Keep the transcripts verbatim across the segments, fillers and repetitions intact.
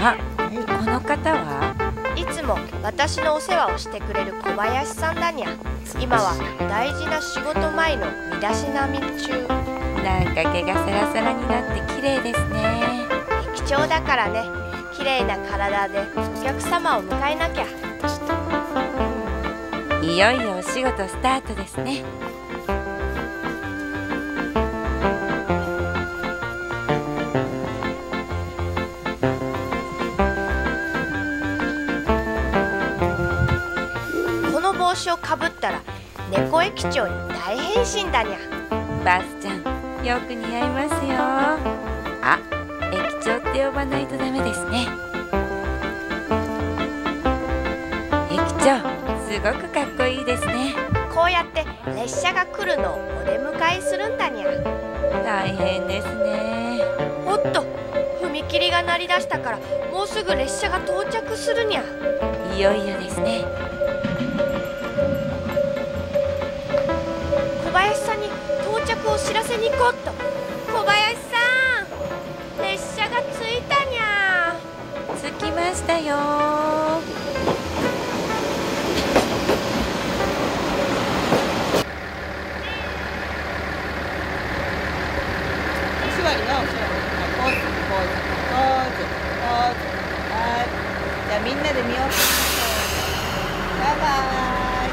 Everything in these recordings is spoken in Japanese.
あ、この方はいつも私のお世話をしてくれる小林さんだにゃ。今は大事な仕事前の身だしなみ中。 なんか毛がサラサラになって綺麗ですね。 駅長だからね、綺麗な体でお客様を迎えなきゃ。 いよいよお仕事スタートですね。 この帽子をかぶったら猫駅長に大変身だにゃ。 バスちゃん、よく似合いますよ。あ、駅長って呼ばないとダメですね。駅長、すごくかっこいいですね。 こうやって列車が来るのをお出迎えするんだにゃ。 大変ですね。 おっと、踏切が鳴り出したからもうすぐ列車が到着するにゃ。 いよいよですね。 小林さんに到着を知らせに行こうっと。小林さん、列車が着いたにゃ。 着きましたよ。 お座りはお座り。ポーズポーズポーズポーズ。はい。じゃあみんなで見よう。バイバイ。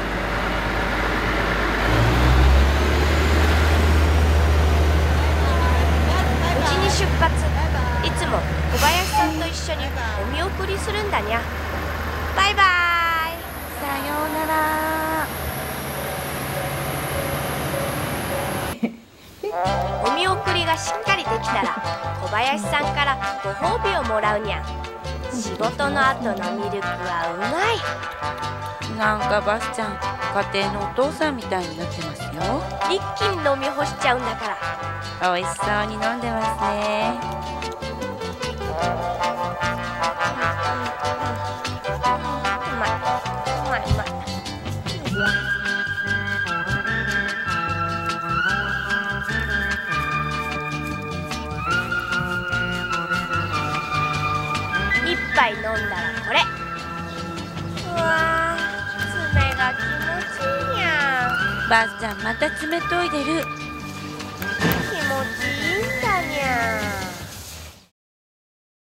無事に出発。いつも小林さんと一緒にお見送りするんだにゃ。バイバイ。 さようなら。 お見送りがしっかりできたら小林さんからご褒美をもらうにゃ。仕事の後のミルクはうまい。 なんかバスちゃん、家庭のお父さんみたいになってますよ。 一気に飲み干しちゃうんだから。 美味しそうに飲んでますね。 うまいうまいうまい。一杯飲んだらこれ。うわー、爪が気持ちいいにゃ。 バスちゃん、また爪研いでる。 気持ちいいんだにゃ。